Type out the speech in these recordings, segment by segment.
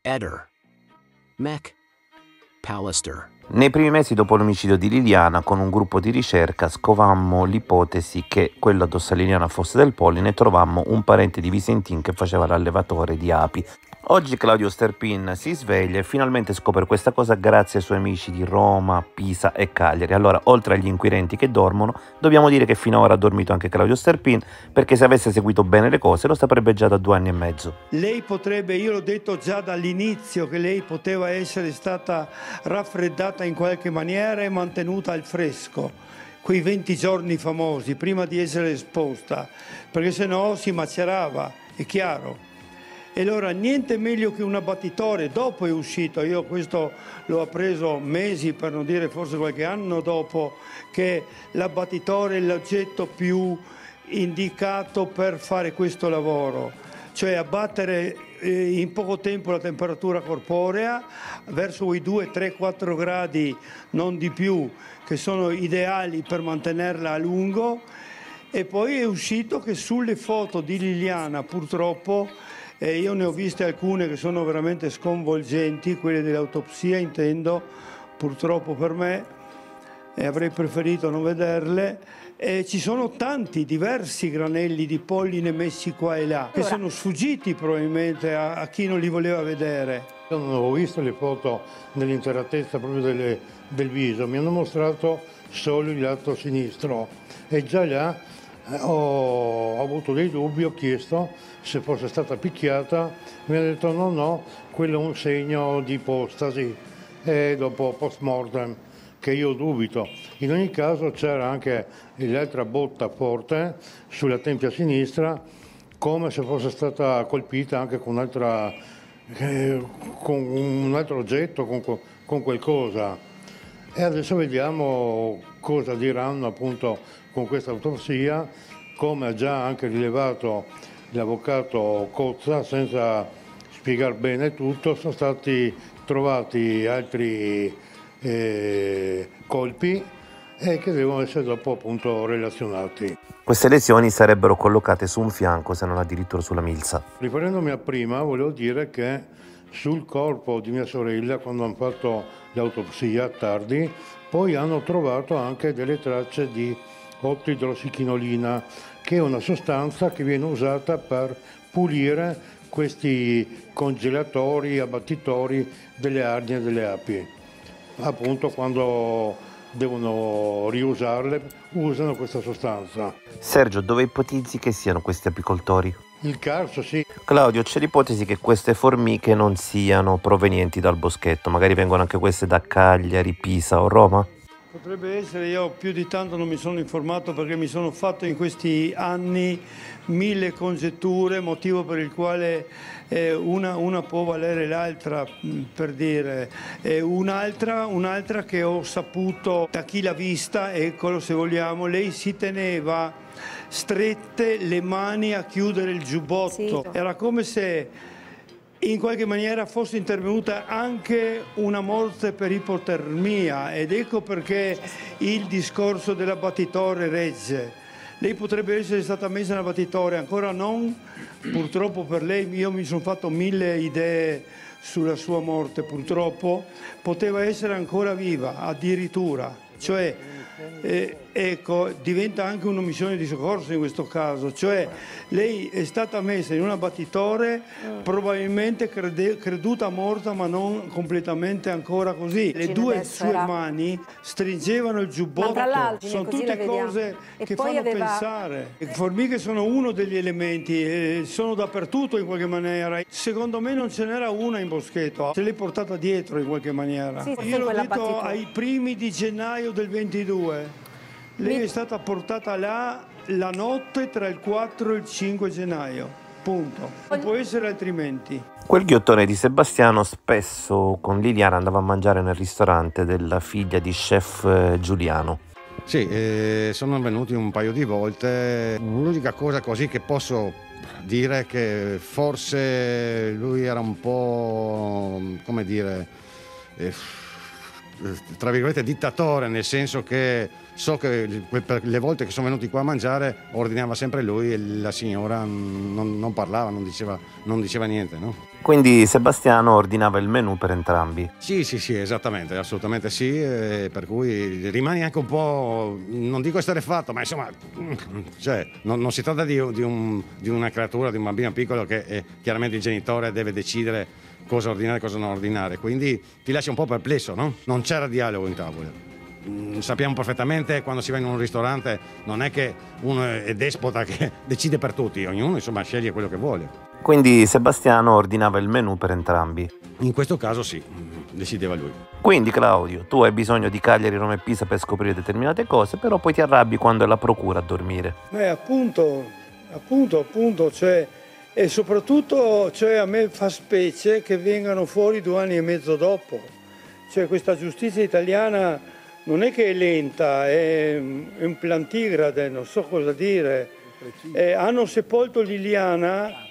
Eder, Mac, Pallister. Nei primi mesi dopo l'omicidio di Liliana, con un gruppo di ricerca, scovammo l'ipotesi che quello addosso a Liliana fosse del polline e trovammo un parente di Visentin che faceva l'allevatore di api. Oggi Claudio Sterpin si sveglia e finalmente scopre questa cosa grazie ai suoi amici di Roma, Pisa e Cagliari. Allora, oltre agli inquirenti che dormono, dobbiamo dire che fino ad ora ha dormito anche Claudio Sterpin, perché se avesse seguito bene le cose lo saprebbe già da 2 anni e mezzo. Lei potrebbe, io l'ho detto già dall'inizio, che lei poteva essere stata raffreddata in qualche maniera e mantenuta al fresco, quei 20 giorni famosi, prima di essere esposta, perché sennò si macerava, è chiaro. E allora niente meglio che un abbattitore, dopo è uscito, io questo l'ho appreso mesi, per non dire forse qualche anno dopo, che l'abbattitore è l'oggetto più indicato per fare questo lavoro, cioè abbattere in poco tempo la temperatura corporea verso i 2, 3, 4 gradi, non di più, che sono ideali per mantenerla a lungo. E poi è uscito che sulle foto di Liliana, purtroppo, io ne ho viste alcune che sono veramente sconvolgenti, quelle dell'autopsia intendo, purtroppo per me, e avrei preferito non vederle. Ci sono tanti, diversi granelli di polline messi qua e là, che sono sfuggiti probabilmente a chi non li voleva vedere. Io non avevo visto le foto nell'interatezza proprio del viso, mi hanno mostrato solo il lato sinistro e già là ho avuto dei dubbi, ho chiesto se fosse stata picchiata, mi ha detto no, quello è un segno di ipostasi e dopo post mortem, che io dubito. In ogni caso c'era anche l'altra botta forte sulla tempia sinistra, come se fosse stata colpita anche con un altro oggetto, con qualcosa. E adesso vediamo cosa diranno appunto con questa autopsia, come ha già anche rilevato l'avvocato Cozza, senza spiegare bene tutto. Sono stati trovati altri colpi e che devono essere dopo appunto relazionati. Queste lesioni sarebbero collocate su un fianco, se non addirittura sulla milza. Riferendomi a prima, volevo dire che sul corpo di mia sorella, quando hanno fatto l'autopsia tardi, poi hanno trovato anche delle tracce di ottoidrossichinolina, che è una sostanza che viene usata per pulire questi congelatori, abbattitori delle arnie e delle api. Appunto quando devono riusarle usano questa sostanza. Sergio, dove ipotizzi che siano questi apicoltori? Il Carso, sì. Claudio, c'è l'ipotesi che queste formiche non siano provenienti dal boschetto, magari vengono anche queste da Cagliari, Pisa o Roma? Potrebbe essere, io più di tanto non mi sono informato perché mi sono fatto in questi anni 1000 congetture, motivo per il quale una può valere l'altra, per dire. Un'altra che ho saputo da chi l'ha vista, eccolo se vogliamo, lei si teneva strette le mani a chiudere il giubbotto. Sì. Era come se in qualche maniera fosse intervenuta anche una morte per ipotermia, ed ecco perché il discorso dell'abbattitore regge. Lei potrebbe essere stata messa nell'abbattitore, ancora non, purtroppo per lei, io mi sono fatto 1000 idee sulla sua morte, purtroppo, poteva essere ancora viva, addirittura, cioè ecco, diventa anche un'omissione di soccorso in questo caso, cioè lei è stata messa in un abbattitore probabilmente creduta morta, ma non completamente ancora così. Le due sue mani stringevano il giubbotto, sono tutte cose che fanno pensare. Le formiche sono uno degli elementi, sono dappertutto in qualche maniera. Secondo me non ce n'era una in boschetto, se l'è portata dietro in qualche maniera. Sì, io l'ho detto ai primi di gennaio del 22. Lei è stata portata là la notte tra il 4 e il 5 gennaio, punto. Non può essere altrimenti. Quel ghiottone di Sebastiano spesso con Liliana andava a mangiare nel ristorante della figlia di chef Giuliano. Sì, sono venuti un paio di volte. L'unica cosa così che posso dire è che forse lui era un po', come dire, tra virgolette, dittatore, nel senso che so che per le volte che sono venuti qua a mangiare ordinava sempre lui e la signora non parlava, non diceva niente, no? Quindi Sebastiano ordinava il menù per entrambi. Sì, esattamente, assolutamente sì, per cui rimani anche un po', non dico esterrefatto, ma insomma, cioè, non si tratta di una creatura, di un bambino piccolo che chiaramente il genitore deve decidere cosa ordinare e cosa non ordinare, quindi ti lascia un po' perplesso, no? Non c'era dialogo in tavola. Sappiamo perfettamente quando si va in un ristorante non è che uno è despota che decide per tutti, ognuno insomma sceglie quello che vuole. Quindi Sebastiano ordinava il menù per entrambi. In questo caso sì, decideva lui. Quindi Claudio, tu hai bisogno di Cagliari, Roma e Pisa per scoprire determinate cose, però poi ti arrabbi quando è la procura a dormire. Appunto, cioè, e soprattutto cioè, a me fa specie che vengano fuori 2 anni e mezzo dopo. Cioè questa giustizia italiana non è che è lenta, è un plantigrade, non so cosa dire. Hanno sepolto Liliana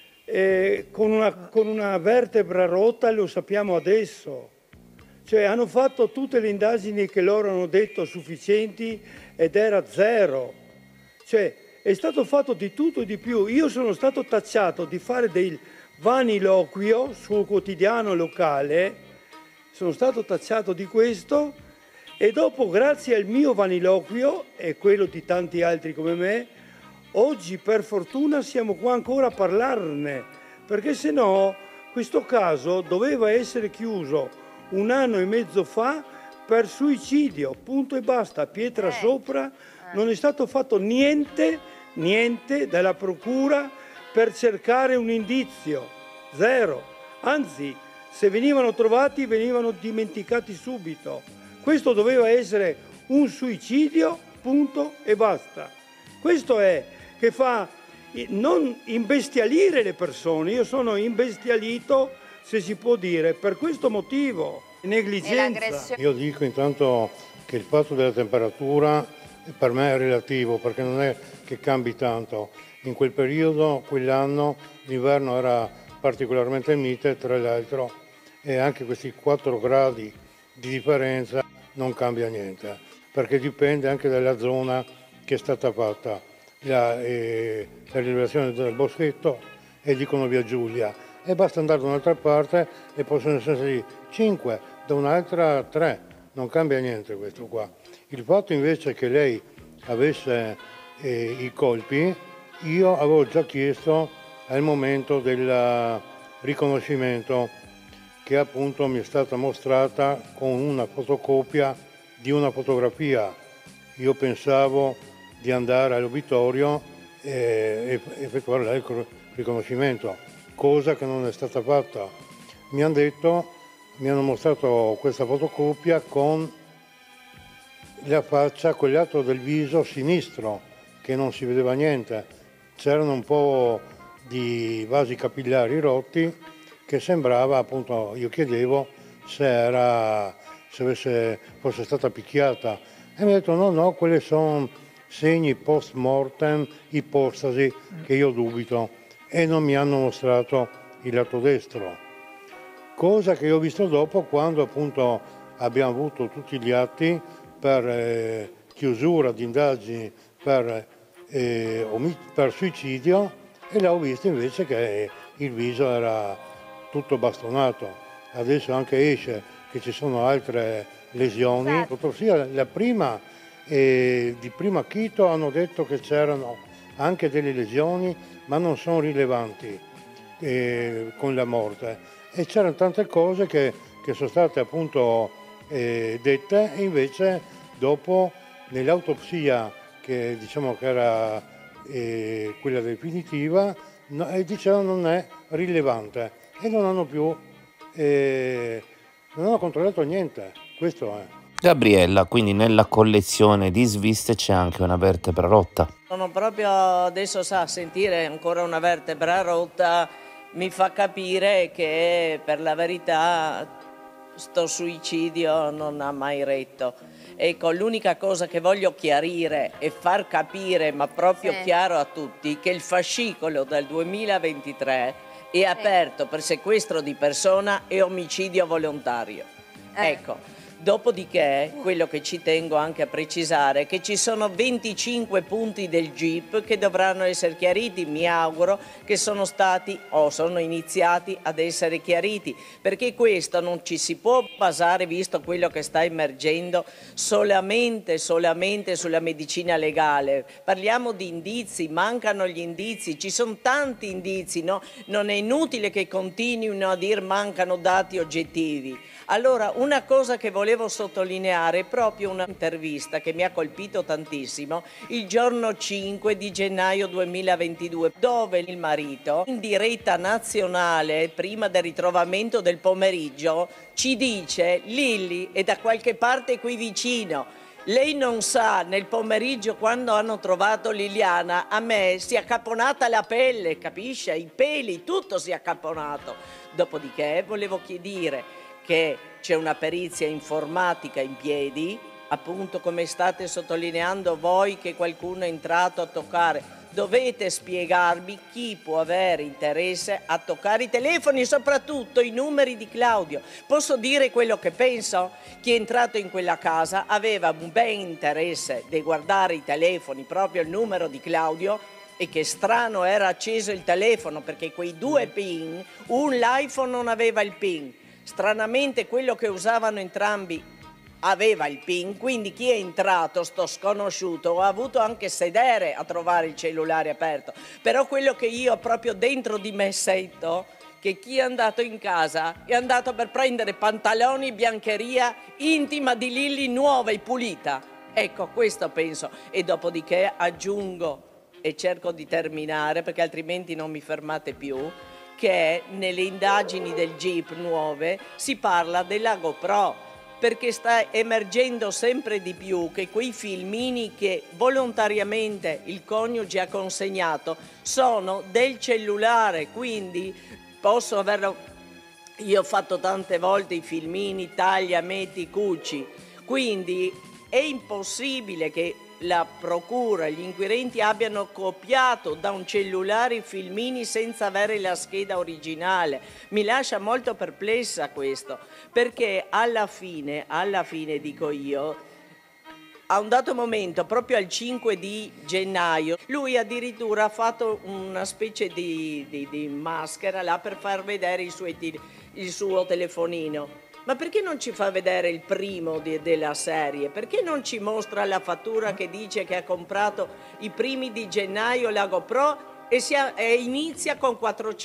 con una vertebra rotta, lo sappiamo adesso. Cioè hanno fatto tutte le indagini che loro hanno detto sufficienti ed era 0. Cioè è stato fatto di tutto e di più. Io sono stato tacciato di fare del vaniloquio sul quotidiano locale, sono stato tacciato di questo e dopo, grazie al mio vaniloquio e quello di tanti altri come me, oggi per fortuna siamo qua ancora a parlarne, perché se no questo caso doveva essere chiuso 1 anno e mezzo fa per suicidio, punto e basta, pietra sopra. Non è stato fatto niente dalla procura per cercare un indizio, 0. Anzi, se venivano trovati venivano dimenticati subito. Questo doveva essere un suicidio, punto e basta. Questo è che fa non imbestialire le persone. Io sono imbestialito, se si può dire, per questo motivo, negligenza. Io dico intanto che il fatto della temperatura per me è relativo, perché non è che cambi tanto. In quel periodo, quell'anno, l'inverno era particolarmente mite, tra l'altro, e anche questi 4 gradi di differenza non cambia niente, perché dipende anche dalla zona che è stata fatta. La rilevazione del boschetto e dicono via Giulia, e basta andare da un'altra parte e possono esserci 5, da un'altra 3, non cambia niente questo qua. Il fatto invece che lei avesse i colpi, io avevo già chiesto al momento del riconoscimento, che appunto mi è stata mostrata con una fotocopia di una fotografia. Io pensavo di andare all'obitorio e effettuare là il riconoscimento, cosa che non è stata fatta. Mi hanno mostrato questa fotocopia con la faccia, quell'altro del viso sinistro, che non si vedeva niente. C'erano un po' di vasi capillari rotti, che sembrava, appunto, io chiedevo se fosse stata picchiata, e mi ha detto no, quelli sono segni post mortem, ipostasi, che io dubito, e non mi hanno mostrato il lato destro, cosa che io ho visto dopo, quando appunto abbiamo avuto tutti gli atti per chiusura di indagini per suicidio, e là ho visto invece che il viso era tutto bastonato. Adesso anche esce che ci sono altre lesioni. L'autopsia, la prima, di primo acchito, hanno detto che c'erano anche delle lesioni, ma non sono rilevanti con la morte. E c'erano tante cose che sono state appunto dette, e invece dopo nell'autopsia, che diciamo che era quella definitiva, dicevano non è rilevante, e non hanno più non hanno controllato niente. Questo è. Gabriella, quindi nella collezione di sviste c'è anche una vertebra rotta. Sono proprio adesso, sentire ancora una vertebra rotta mi fa capire che per la verità sto suicidio non ha mai retto. Ecco, l'unica cosa che voglio chiarire e far capire, ma proprio chiaro a tutti, che il fascicolo del 2023 è aperto per sequestro di persona e omicidio volontario. Ecco, Dopodiché, quello che ci tengo anche a precisare è che ci sono 25 punti del GIP che dovranno essere chiariti, mi auguro che sono stati o sono iniziati ad essere chiariti, perché questo non ci si può basare, visto quello che sta emergendo, solamente sulla medicina legale. Parliamo di indizi, mancano gli indizi, ci sono tanti indizi, no? Non è inutile che continuino a dire mancano dati oggettivi. Allora, una cosa che volevo sottolineare è proprio un'intervista che mi ha colpito tantissimo il giorno 5 di gennaio 2022, dove il marito, in diretta nazionale, prima del ritrovamento del pomeriggio, ci dice: Lilli è da qualche parte qui vicino. Lei non sa, nel pomeriggio quando hanno trovato Liliana, a me si è accapponata la pelle, capisce? I peli, tutto si è accapponato. Dopodiché volevo chiedere che c'è una perizia informatica in piedi, appunto come state sottolineando voi che qualcuno è entrato a toccare. Dovete spiegarmi chi può avere interesse a toccare i telefoni, soprattutto i numeri di Claudio. Posso dire quello che penso? Chi è entrato in quella casa aveva un ben interesse di guardare i telefoni, proprio il numero di Claudio, e che strano era acceso il telefono perché quei due PIN, l'iPhone non aveva il PIN. Stranamente quello che usavano entrambi aveva il PIN, quindi chi è entrato, sto sconosciuto, ha avuto anche sedere a trovare il cellulare aperto. Però quello che io proprio dentro di me sento, che chi è andato in casa è andato per prendere pantaloni, biancheria intima di Lilli nuova e pulita. Ecco, questo penso. E dopodiché aggiungo, e cerco di terminare perché altrimenti non mi fermate più, che nelle indagini del GIP nuove si parla della GoPro, perché sta emergendo sempre di più che quei filmini che volontariamente il coniuge ha consegnato sono del cellulare, quindi posso averlo. Io ho fatto tante volte i filmini taglia, metti, cuci, quindi è impossibile che la procura, gli inquirenti abbiano copiato da un cellulare i filmini senza avere la scheda originale. Mi lascia molto perplessa questo, perché alla fine dico io, a un dato momento, proprio al 5 di gennaio, lui addirittura ha fatto una specie di maschera là per far vedere il suo telefonino. Ma perché non ci fa vedere il primo della serie? Perché non ci mostra la fattura che dice che ha comprato i primi di gennaio la GoPro e inizia con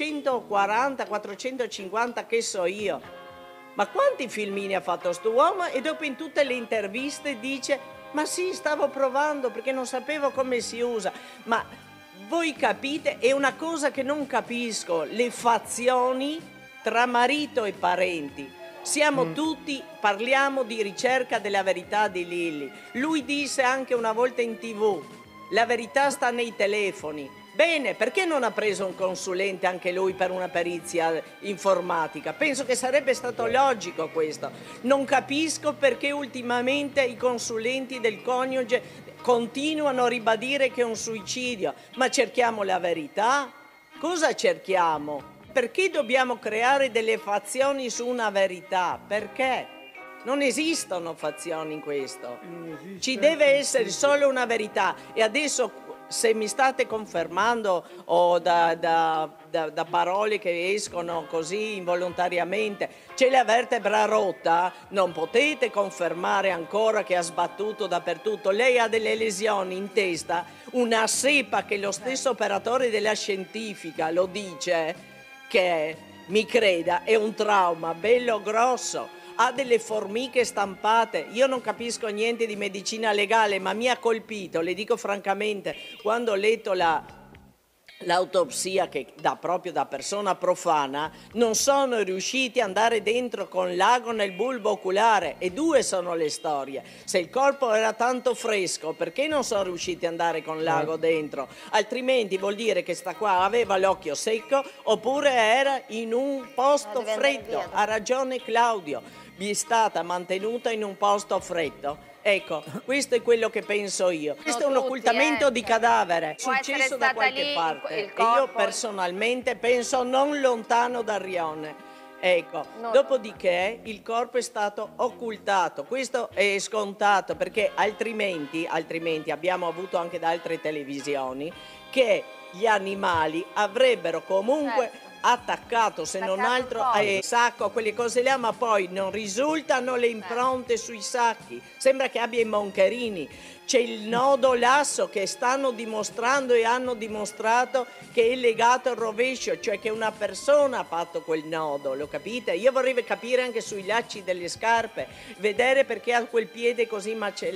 440, 450, che so io? Ma quanti filmini ha fatto sto uomo? E dopo in tutte le interviste dice: ma sì, stavo provando perché non sapevo come si usa. Ma voi capite? È una cosa che non capisco, le fazioni tra marito e parenti. Siamo tutti, parliamo di ricerca della verità di Lilli. Lui disse anche una volta in TV: la verità sta nei telefoni. Bene, perché non ha preso un consulente anche lui per una perizia informatica? Penso che sarebbe stato logico questo. Non capisco perché ultimamente i consulenti del coniuge continuano a ribadire che è un suicidio. Ma cerchiamo la verità? Cosa cerchiamo? Perché dobbiamo creare delle fazioni su una verità? Perché? Non esistono fazioni in questo. Ci deve essere solo una verità. E adesso, se mi state confermando o da parole che escono così involontariamente, c'è la vertebra rotta, non potete confermare ancora che ha sbattuto dappertutto. Lei ha delle lesioni in testa, una sepa che lo stesso operatore della scientifica lo dice, che mi creda è un trauma bello grosso, ha delle formiche stampate. Io non capisco niente di medicina legale, ma mi ha colpito, le dico francamente, quando ho letto l'autopsia che proprio da persona profana, non sono riusciti ad andare dentro con l'ago nel bulbo oculare, e due sono le storie. Se il corpo era tanto fresco, perché non sono riusciti ad andare con l'ago dentro? Altrimenti vuol dire che sta qua aveva l'occhio secco oppure era in un posto freddo. Ha ragione Claudio, vi è stata mantenuta in un posto freddo. Ecco, questo è quello che penso io. Questo è un occultamento di cadavere, successo da qualche parte. E io personalmente penso non lontano da Rione. Ecco, No, dopodiché il corpo è stato occultato, questo è scontato perché altrimenti abbiamo avuto anche da altre televisioni che gli animali avrebbero comunque attaccato, se non altro al sacco, quelle cose là, ma poi non risultano le impronte sui sacchi, sembra che abbia i moncherini. C'è il nodo lasso che stanno dimostrando e hanno dimostrato che è legato al rovescio, cioè che una persona ha fatto quel nodo, lo capite? Io vorrei capire anche sui lacci delle scarpe, vedere perché ha quel piede così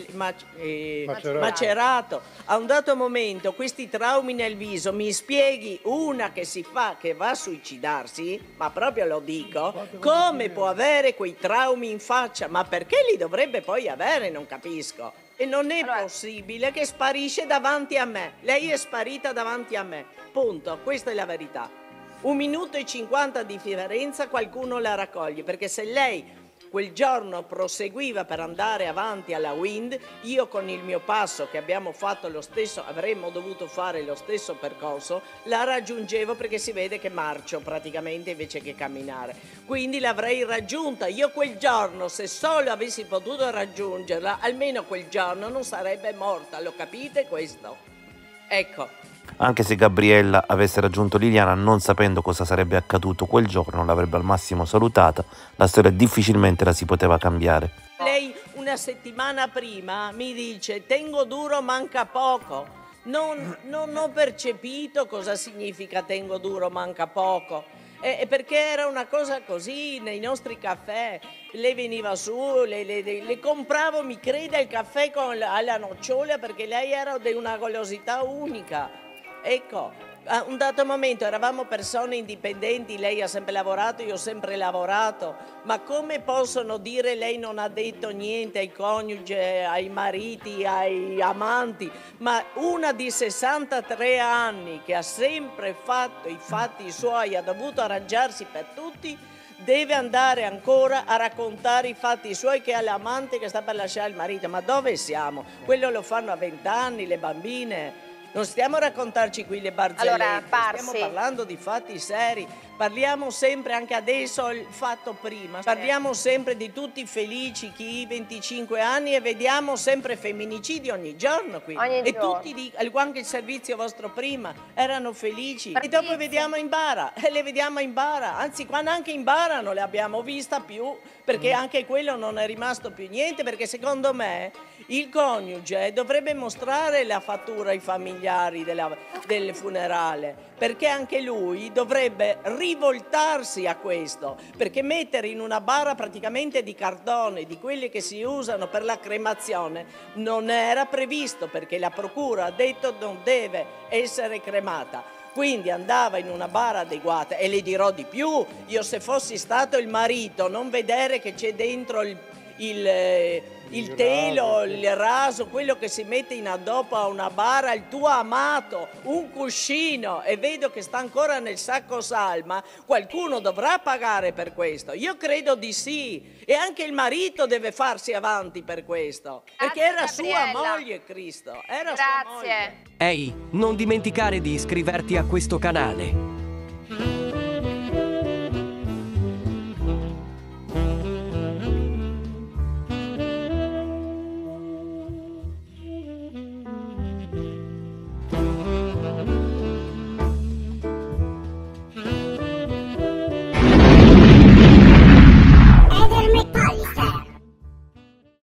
macerato. A un dato momento questi traumi nel viso, mi spieghi una che che va a suicidarsi, ma proprio lo dico, come può avere quei traumi in faccia? Ma perché li dovrebbe poi avere? Non capisco. E non è possibile che sparisce davanti a me. Lei è sparita davanti a me. Punto. Questa è la verità. 1 minuto e 50 di differenza qualcuno la raccoglie, perché se lei quel giorno proseguiva per andare avanti alla Wind, io con il mio passo che abbiamo fatto lo stesso, avremmo dovuto fare lo stesso percorso, la raggiungevo perché si vede che marcio praticamente invece che camminare. Quindi l'avrei raggiunta. Io quel giorno, se solo avessi potuto raggiungerla, almeno quel giorno non sarebbe morta, lo capite questo? Ecco. Anche se Gabriella avesse raggiunto Liliana non sapendo cosa sarebbe accaduto quel giorno, l'avrebbe al massimo salutata, la storia difficilmente la si poteva cambiare. Lei una settimana prima mi dice tengo duro, manca poco. Non ho percepito cosa significa tengo duro, manca poco. Perché era una cosa così nei nostri caffè. Lei veniva su, le compravo, mi crede, il caffè alla nocciola perché lei era di una golosità unica. Ecco, a un dato momento eravamo persone indipendenti, lei ha sempre lavorato, io ho sempre lavorato, ma come possono dire lei non ha detto niente ai coniugi, ai mariti, ai amanti, ma una di 63 anni che ha sempre fatto i fatti suoi, ha dovuto arrangiarsi per tutti, deve andare ancora a raccontare i fatti suoi che ha l'amante che sta per lasciare il marito. Ma dove siamo? Quello lo fanno a 20 anni le bambine. Non stiamo a raccontarci qui le barzellette, stiamo parlando di fatti seri, parliamo sempre, anche adesso il fatto prima, parliamo sempre di tutti felici, chi 25 anni, e vediamo sempre femminicidi ogni giorno qui. Tutti, anche il servizio vostro prima, erano felici. E dopo vediamo in bara, le vediamo in bara, anzi quando anche in bara non le abbiamo vista più, perché anche quello non è rimasto più niente, perché secondo me il coniuge dovrebbe mostrare la fattura ai familiari del funerale, perché anche lui dovrebbe rivoltarsi a questo, perché mettere in una bara praticamente di cartone, di quelli che si usano per la cremazione, non era previsto, perché la procura ha detto non deve essere cremata. Quindi andava in una bara adeguata, e le dirò di più, io se fossi stato il marito, non vedere che c'è dentro il telo, il raso, quello che si mette in addobbo a una bara, il tuo amato, un cuscino, e vedo che sta ancora nel sacco salma, qualcuno dovrà pagare per questo? Io credo di sì, e anche il marito deve farsi avanti per questo, perché era sua moglie, Cristo, era sua moglie. Ehi, non dimenticare di iscriverti a questo canale.